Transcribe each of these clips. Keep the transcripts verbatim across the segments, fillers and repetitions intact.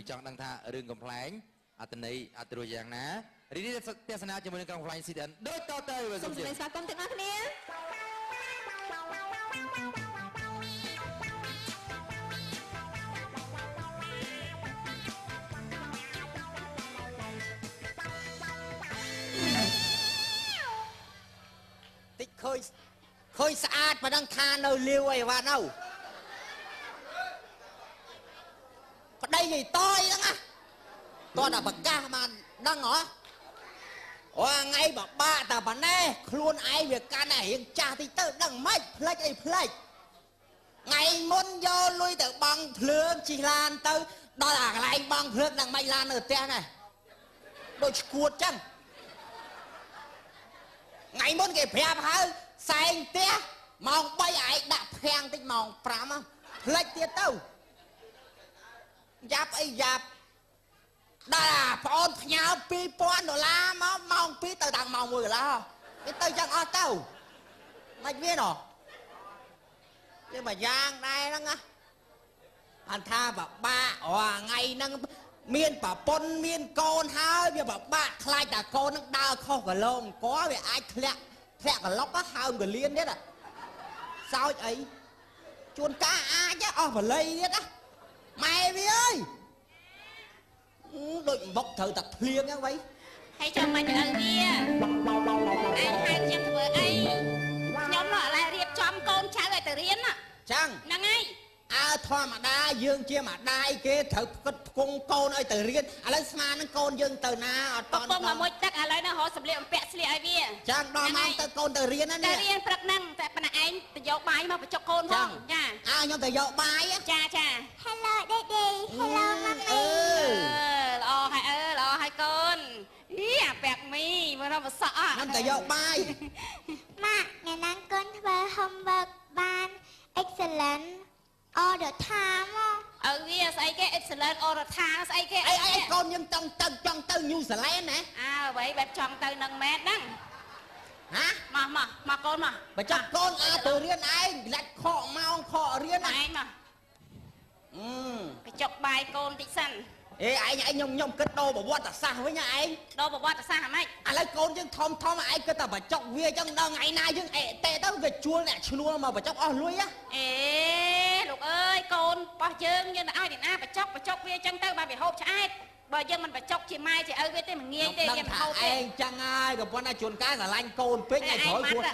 ពីចង់ដឹងថារឿងកំ pl ែងអត្តន័យអត្តរយ៉ាងណារីនេះទេសនាជាមួយនឹងក្រុម pl ែង ซี ดี เอ็น ដូចតទៅសូមស្វាគមន៍ទាំងអស់គ្នាតិចឃើញឃើញស្អាតប៉ុណ្ណឹងថានៅលាវអីវ៉ានៅប្តីនិយាយតយហ្នឹងណាតោះតែប្រកាសបានដឹងហ៎អូថ្ងៃបបាក់តែប៉ុណ្ណេះខ្លួនឯងវាកាន់តែរៀងចាស់តិចទៅដឹងមិនផ្លេចអីផ្លេចថ្ងៃមុនយកលុយទៅបង់ភ្លើងជិះឡានទៅដល់អាកន្លែងបង់ភ្លើងនឹងមិនឡាននៅផ្ទះនេះដូចឈួតចឹងថ្ងៃមុនគេប្រាប់ហើយសែងផ្ទះម៉ោងបីឯងដាក់ភាំងតិចម៉ោងប្រាំផ្លេចទៀតទៅយ៉ាប់អីយ៉ាប់ដល់ប្អូនផ្ញើពីរពាន់ដុល្លារមកម៉ោងពីរទៅដល់ម៉ោងមួយកន្លះវាទៅចឹងអស់ទៅមិនវាណោះវាមួយយ៉ាងដែរហ្នឹងណាអនថាបបាក់អូថ្ងៃហ្នឹងមានប្រពន្ធមានកូនហើយវាបបាក់ខ្លាចតែកូនហ្នឹងដើរខុសកលងកវាអាចធ្លាក់ធ្លាក់កឡុកហើមកលៀនទៀតសោចអីជួនកាអាចអស់បល័យទៀតណាម៉ែវាអើយដូចបុកត្រូវតែភ្លៀងហ្នឹងវិញហើយចាំមិនទៅវាឯងហៅខ្ញុំធ្វើអីខ្ញុំឥឡូវរៀបចំកូនចៅឲ្យទៅរៀនចឹងហ្នឹងហើយអើធម្មតាយើងជាម្ដាយគេត្រូវផ្គត់ផ្គង់កូនឲ្យទៅរៀនឥឡូវស្មាននឹងកូនយើងទៅណាអត់តន់បងមួយទឹកឥឡូវនៅរកសម្លៀកបំពាក់ស្លៀកឲ្យវាចឹងដល់ម៉ោងទៅកូនទៅរៀនណាទៅរៀនព្រឹកហ្នឹងតែប៉ុណ្ណាឯងទៅយកបាយមកបញ្ចុកកូនផងចាអើខ្ញុំទៅយកបាយចាចា Hello Daddy Hello Mommy អឺល្អហើយអើល្អហើយកូនអីអាពាក់មីមើលរកសក់ខ្ញុំទៅយកបាយម៉ាក់ថ្ងៃណាកូនធ្វើ homework បាន excellent all the time អើវាស្អីគេ excellent all the time ស្អីគេអីអីកូនយើងចង់ទៅចង់ទៅ New Zealand ណាអើអ្វីបែបចង់ទៅនឹងមែនហ្នឹងហាមកមកមកកូនមកបញ្ចុកកូនអើទៅរៀនឯងលាច់ខកម៉ោងខករៀនឯងមកអឺបញ្ចុកបាយកូនតិចសិនអេឯងឯងខ្ញុំខ្ញុំគិតដូរប្រវត្តិសាស្ត្រវិញឯងដូរប្រវត្តិសាស្ត្រហ្មងឥឡូវកូនយើងធំធំឯងគិតតែបញ្ចុកវាចឹងដល់ថ្ងៃណាយើងអេតេទៅវាជួលអ្នកឈ្នួលមកបញ្ចុកអស់លុយអេលោកអើយកូនបោះយើងយើងទៅឲ្យអ្នកណាបញ្ចុកបញ្ចុកវាចឹងទៅបើវាហូបឆ្អែតបើយើងមិនបញ្ចុកជាម៉ែជាឪវាទេមិនងាយទេយើងហូបទេឯងចឹងហើយក៏ប៉ុន្តែជួនកាលស្រឡាញ់កូនពេកថ្ងៃក្រោយគួរ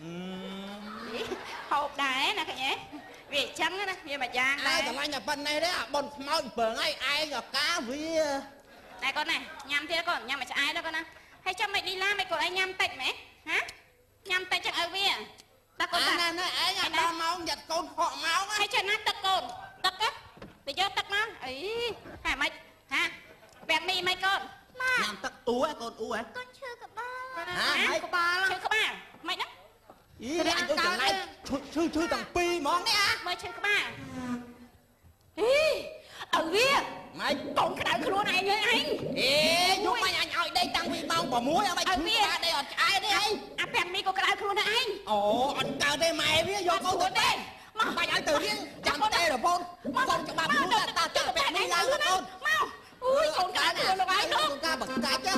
ហូបដែរណាឃើញទេវាចឹងណាវាមួយយ៉ាងដែរតែឆ្លាញ់តែប៉ុណ្ណេះទេអាប៉ុនខ្មោចបើងឯងឯងក៏កាវាតែកូនណាញ៉ាំទៀតកូនញ៉ាំមួយឆ្អែតទៅកូនណាហើយចាំមិនលីឡាមិនកូនឯងញ៉ាំតិចមែនហ៎ញ៉ាំតិចចឹងឲ្យវាតែកូនណាណាឯងដល់ម៉ោងយ៉ាត់កូនខកម៉ោងហើយចាំណាទឹកកូនទឹកទៅយកទឹកមកអីហ่าមិនហាបែបមីមិនកូនញ៉ាំទឹកអ៊ូហ៎កូនអ៊ូហ៎កូនឈឺក្បាលហ៎ហើយក្បាលឈឺក្បាលមិនណាអីអញទៅចំណាយឈឺឈឺទាំងពីរហ្មងនេះអាមើលឈឺក្បាលអីឲ្យវាម៉េចកូនក្តៅខ្លួនឯងយើអញអេយំអញអញឲ្យដេកតាំងពីម៉ោង៦ឲ្យមិនឈឺក្បាលដេកអត់ឆ្អែតទេអីអាពាំងនេះក៏ក្តៅខ្លួនឯងអូអត់កើតទេម៉ែវាយកកូនទៅទេមកបាច់ឲ្យទៅរៀនចាំទេរបងកូនច្បាប់ខ្លួនតាតាពាំងនេះឡើងកូនមកអូយកូនក្តៅខ្លួនលោកឯងនោះកូនកាបកាច់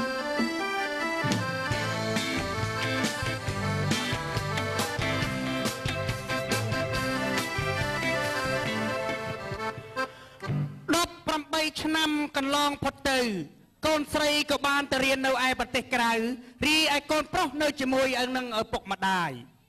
ឆ្នាំកន្លងផុតទៅកូនស្រីក៏បានទៅរៀននៅឯប្រទេសក្រៅរីឯកូនប្រុសនៅជាមួយនឹងឪពុកម្ដាយ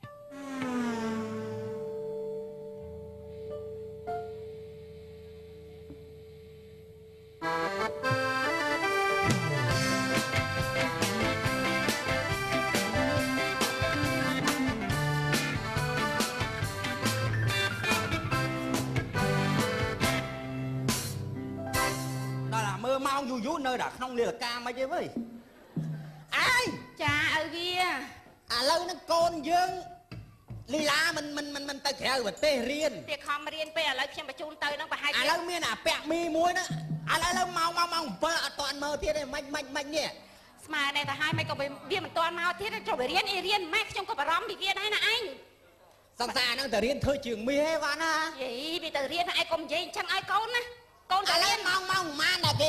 ម៉ោងយូរយូរនៅតែក្នុងនាឡិកាមិនទេវើយអើយចាឪវាឥឡូវហ្នឹងកូនយើងលីឡាមិនមិនមិនមិនទៅក្រៅប្រទេសរៀនវាខំរៀនពេលឥឡូវខ្ញុំបញ្ជូនទៅហ្នឹងប្រហែលឥឡូវមានអាពាក់មីមួយហ្នឹងឥឡូវឥឡូវម៉ោងម៉ោងម៉ោង7អត់ទាន់មើលទៀតទេមិនមិនមិននេះស្មើតែទៅហើយមិនក៏វាមិនទាន់មកទៀតចូលទៅរៀនអីរៀនម៉ែខ្ញុំក៏បារម្ភពីវាដែរណាឯងសង្សារហ្នឹងទៅរៀនធ្វើជាងមាសឯងបានណាយីវាទៅរៀនឯងកុំនិយាយអញ្ចឹងឲ្យកូនណាកូនទៅរៀនម៉ោងម៉ោងប៉ុន្មានតែគេ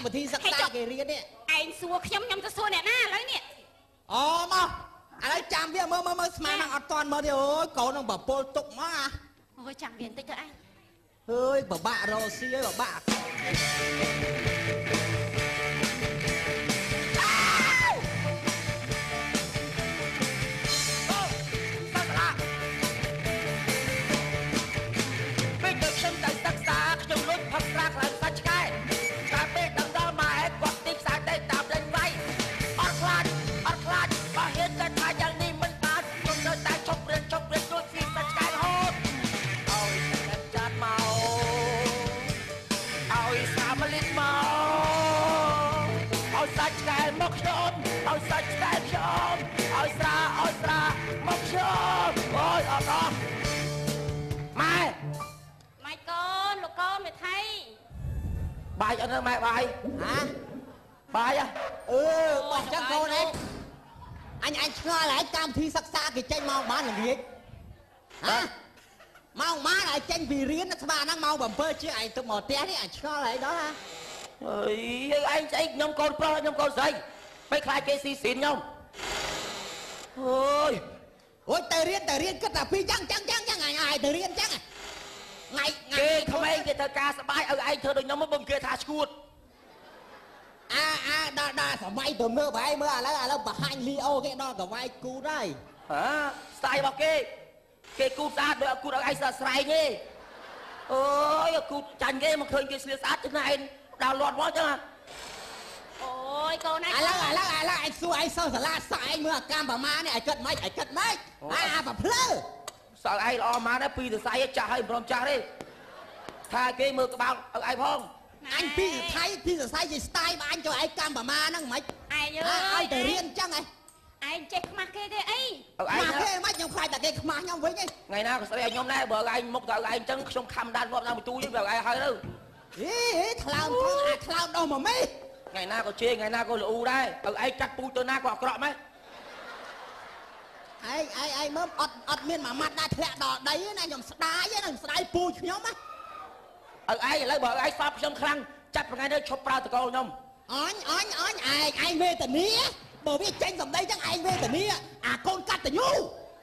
កម្មវិធីសិក្សាគេរៀននេះឯងសួរខ្ញុំខ្ញុំទៅសួរអ្នកណាឥឡូវនេះអូមកឥឡូវចាំវាមើលមើលមើលស្មានអត់តាន់មើលទេអូយកូននឹងបពលទុកមកអាអូយចាំវាបន្តិចទៅឯងអើយបបាក់រស់ស៊ីអើយបបាក់បាយអត់ម៉ែបាយហ៎បាយអឺបោះចឹងកូនឯងអញអញឆ្ងល់ហើយកម្មវិធីសិក្សាគេចេញមកបានល្ងាចហ៎មកបានឲ្យចេញពីរៀនស្មាហ្នឹងមកbảyជាឯងទៅមកផ្ទះនេះអញឆ្ងល់ហើយដល់ហ៎អើយឯងស្អីខ្ញុំកូនប្រុសខ្ញុំកូនស្រីមិនខ្លាចគេស៊ីស៊ីនខ្ញុំអូយអូយទៅរៀនទៅរៀនគិតតែពីចឹងចឹងចឹងចឹងអញឲ្យទៅរៀនចឹងថ្ងៃគេក្មេងគេធ្វើការសបាយឲ្យឯងធ្វើដូចខ្ញុំមកបំគេថាឈួតអាអាដល់ដល់សម័យទំនើបហើយមើលឥឡូវឥឡូវបង្ហាញលីអូគេដល់កវាយគូតហើយហ៎ស្ទាយរបស់គេគេគូស្អាតដូចគូឲ្យឯងស្អាតស្រែងទេអូយគូចាញ់គេមកឃើញគេស្លៀកស្អាតចឹងឯងដល់លាត់មកចឹងអូយកូនឯងឥឡូវឥឡូវឥឡូវឯងសួរឯងសិស្សសាលាសាឯងមើលអាកម្មប្រមាណនេះឯងគិតម៉េចឯងគិតម៉េចអាអាប្រភ្លឺសើឯងល្អម៉ានពីសរសៃចាស់ហើយមិនព្រមចាស់ទេថាគេមើលក្បាលឲ្យឯងផងអញពីថៃពីសរសៃជាស្ទាយមកអញចូលឯងកម្មប្រមាហ្នឹងមិនឯងអើយឲ្យទៅរៀនចឹងឯងឯងចេះខ្មាស់គេទេអីខ្មាស់គេមិនខ្ញុំខ្លាចតែគេខ្មាស់ខ្ញុំវិញឯងថ្ងៃណាក៏ស្ដីឲ្យខ្ញុំដែរបើឯងមុខទៅឯងចឹងខ្ញុំខំដានងាប់តាមបន្ទូយវាឯងហើយទៅហេថ្លើមធ្វើអាថ្លើមដោះមកមេថ្ងៃណាក៏ជេរថ្ងៃណាក៏ល្អូដែរឲ្យឯងកាត់ពូជទៅណាក៏អាក្រក់ម៉េចឯងឯងឯងមើលអត់អត់មានមួយម៉ាត់ដែរធ្លាក់ដល់ដីណាខ្ញុំស្ដាយហ្នឹងស្ដាយពូជខ្ញុំណាឲ្យឯងឥឡូវបើឯងស្បខ្ញុំខ្លាំងចាប់ថ្ងៃនេះឈប់ប្រើតកលខ្ញុំអញអញអញឯងឯងវេទនាបើវាចេញសម្ដីចឹងឯងវេទនាអាកូនកតញ្ញូ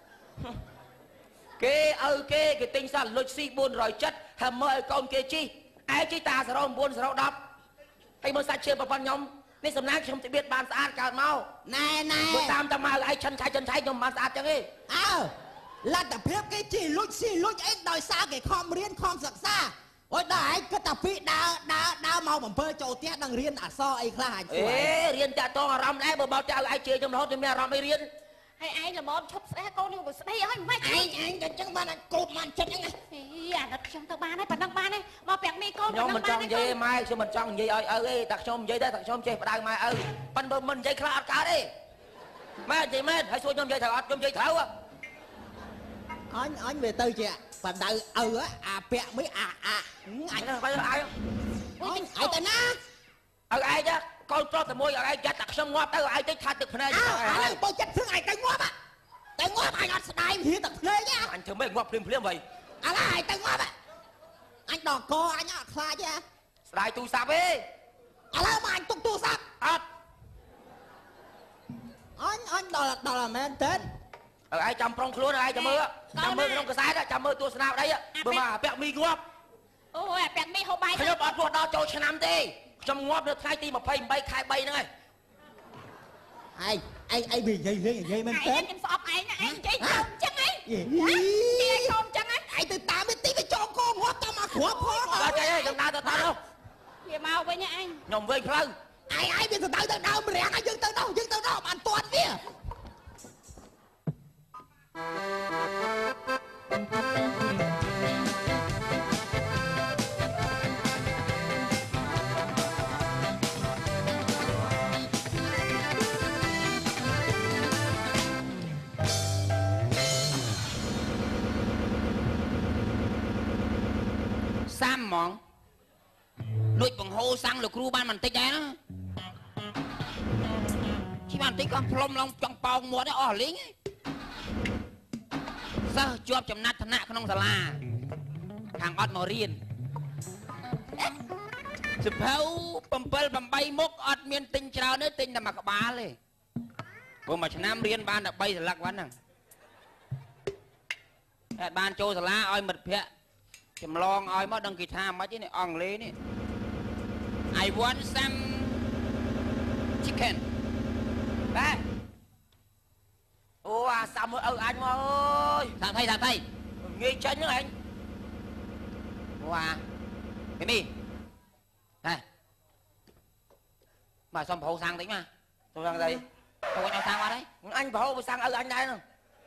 គេឲ្យគេគេទិញសត្វលុចស៊ីបួនរយចិតហើយមើលឲ្យកូនគេជីឯងជីតាសរោ9សរោ10ហើយមើលសាច់ឈើប្រព័ន្ធខ្ញុំនេះសំណាងខ្ញុំទៅបៀតបានស្អាតកើតមកណែណែបើតាមតាមមកឯងឆិនឆៃឆិនឆៃខ្ញុំបានស្អាតចឹងទេអើលទ្ធភាពគេជីលុចស៊ីលុចអីដោយសារគេខំរៀនខំសិក្សាអូយដល់ឯងគិតតែពីដើរដើរដើរមកអំពើចូលផ្ទះនឹងរៀនអក្សរអីខ្លះអញអេរៀនតាក់តងអារម្មណ៍ដែរបើបោកចៅឯងជឿខ្ញុំរហូតខ្ញុំមានអារម្មណ៍អីរៀនហើយឯងល្មមឈប់ស្អែកូននឹងស្ដីឲ្យមិនឯងឯងតែចឹងបានកូតបានចិត្តហ្នឹងអីអាណិតខ្ញុំទៅបានហើយប៉ណ្ណឹងបានហើយមកប្រាំងមីកូនខ្ញុំមិនចង់និយាយម៉ែខ្ញុំមិនចង់និយាយឲ្យឪទេតែខ្ញុំនិយាយដែរតែខ្ញុំចេះបដៅម៉ែឪប៉ិនបើមិននិយាយខ្លះអត់កើតទេម៉ែនិយាយមែនហើយសួរខ្ញុំនិយាយត្រូវអត់ខ្ញុំនិយាយត្រូវអញអញវាទៅជាបដៅឪអាពាក់មិនអាអាអញទៅឲ្យឲ្យឲ្យទៅណាឲ្យឯងកូនប្រុសតែមួយឲ្យឯងចាត់តែខ្ញុំងាប់ទៅឲ្យឯងតិចថាទឹកភ្នែកឥឡូវបើចិត្តព្រឹងឯងទៅងាប់ទៅងាប់អញអត់ស្ដាយហៀទឹកភ្នែកអញធ្វើមិនងាប់ភ្លាមភ្លាមវិញឥឡូវឯងទៅងាប់អញដល់កអញអត់ខ្លាចទេស្ដាយទូរស័ព្ទទេឥឡូវមកអញទុកទូរស័ព្ទអត់អញអញដល់ដល់មែនទេឲ្យឯងចាំប្រុងខ្លួនឲ្យឯងចាំមើលចាំមើលក្នុងកសែតចាំមើលទស្សនាប្តីបើមកពាក់មីងាប់អូយពាក់មីហូបបាយខ្ញុំអត់ពោះដល់ចូលឆ្នាំទេខ្ញុំងាប់នៅថ្ងៃទី28ខែ3ហ្នឹងហើយឯងឯងឯងវានិយាយលេងនិយាយមែនទេខ្ញុំស្អប់ឯងឯងនិយាយកូនចឹងឯងនិយាយកូនចឹងឯងឯងទៅតាមវាទីវាចូលកងងាប់តាមមកគ្រាប់ផងអត់ទេខ្ញុំដើរទៅតាមនោះវាមកវិញឯងខ្ញុំវិញផ្លូវឯងឯងវាទៅទៅដើមរាំងឲ្យយើងទៅនោះយើងទៅនោះបានទាត់វាសាំហ្មងដូចបង្ហូរសាំងលោកគ្រូបានបន្តិចដែរណាជីបានបន្តិចក៏ផ្លុំឡងចង់ប៉ោងមាត់អស់លេងសិស្សជាប់ចំណាត់ឋានៈក្នុងសាលាខាងអត់មករៀនสเพาปั๊มเปิลปั๊มใบมุกอดเมียนติงเจ้าเนื้อติงแต่มากระบาเลยพวกมาชนะเรียนบ้านแต่ใบสลักวันน่ะแอดบ้านโจสลาอ้อยหมดเพี้ยจำลองอ้อยมาดังกีตาร์มาที่นี่อ่องเลยนี่ I want some chicken ไปโอ้à sao ơi anh ơi thằng thầy thằng thầy nghe chân nữa anh wow cái mi này mà xong phô sang tính mà tôi sang đây tôi có nhau sang qua đấy anh phô sang ơi anh đây nè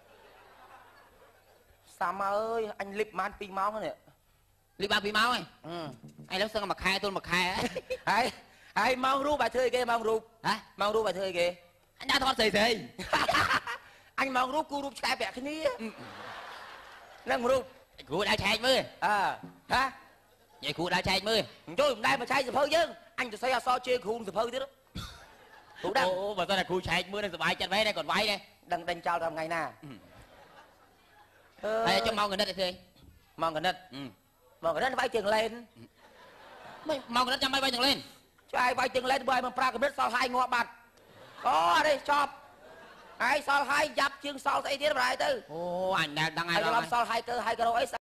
Sam ơi anh lip man pi máu nè lip man pi máu này ừ. Anh lấy sơn mà khai tôi mà khai á ai ai mau ru bài thơ kia mau ru hả mau ru bài thơ kia anh đã thoát xì xì anh mau rút cu rút trái bẹt cái ní nâng rút cụ đã chạy mưa à hả vậy cụ đã chạy mưa tôi đây mà chạy phơi chứ anhจะ say so chơi cụจะphơi chứ đó cụ đang ô mà sao là cụ chạy mưa đang vay chân váy đây còn váy đây đang đang trao làm ngày nào đây cho mau người đất đây mau người đất mau người đất vay tiền lên mau người đất cho mấy vay tiền lên cho ai vay tiền lên vay mà pra cái đất sao hai ngọ bạc có đây chọp ai sao hai dập chương sao thấy thế này tư ô anh đang đang ai làm sao hai cơ hai cơ đâu ấy